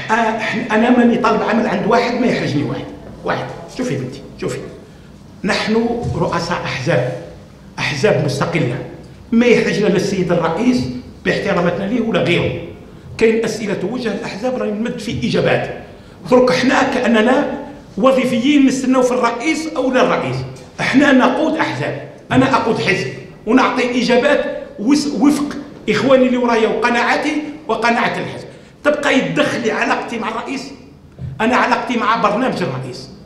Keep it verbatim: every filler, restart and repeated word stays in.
انا ماني طالب عمل عند واحد ما يحرجني واحد واحد. شوفي بنتي شوفي، نحن رؤساء احزاب احزاب مستقله، ما يحرجنا لا السيد الرئيس باحتراماتنا ليه ولا غيره. كاين اسئله توجه الاحزاب راني نمد في اجابات. درك حنا كاننا وظيفيين نستناو في الرئيس او لا الرئيس، احنا نقود احزاب، انا اقود حزب ونعطي اجابات وفق اخواني اللي ورايا وقناعاتي وقناعه الحزب. تبقى يتدخلي علاقتي مع الرئيس؟ انا علاقتي مع برنامج الرئيس،